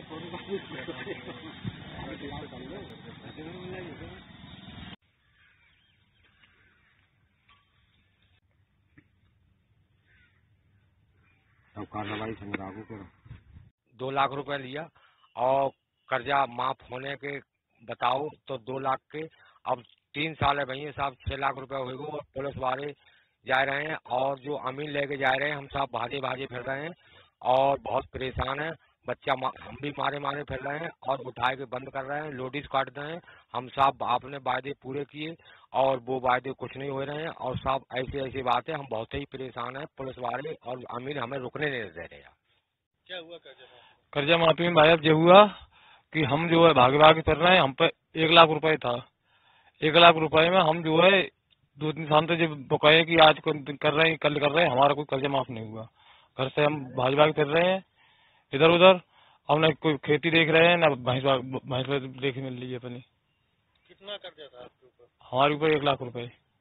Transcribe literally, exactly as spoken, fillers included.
अब कार्रवाई संग्राहकों को दो लाख रुपए लिया और कर्जा माफ होने के बताओ तो दो लाख के अब तीन साल है भैया साहब, छह लाख रुपए हो गए और पुलिस वाले जा रहे हैं और जो अमीन लेके जा रहे हैं, हम सब भागे भागे फिर रहे हैं और बहुत परेशान है। बच्चा हम भी मारे मारे फिर रहे हैं और उठाए के बंद कर रहे हैं, नोटिस काट रहे हैं। हम सब आपने वायदे पूरे किए और वो वायदे कुछ नहीं हो रहे हैं और सब ऐसी ऐसी बातें, हम बहुत ही परेशान है। पुलिस वाले और अमीन हमें रुकने नहीं दे रहे हैं। क्या हुआ कर्जा माफी? कर्जा माफी में भाई ये हुआ कि हम जो है भागे भागे फिर रहे हैं, हम पे एक लाख रुपए था। एक लाख रुपए में हम जो है दो तीन साल तो जब बकाये की आज कर रहे हैं, कल कर रहे हैं, हमारा कोई कर्जा माफ नहीं हुआ। घर से हम भाग भाग फिर रहे हैं इधर उधर, हम न कोई खेती देख रहे हैं, न भैंस भैंस देख मिल रही है अपनी। कितना कर्जा था आपके ऊपर? हमारे ऊपर एक लाख रुपए।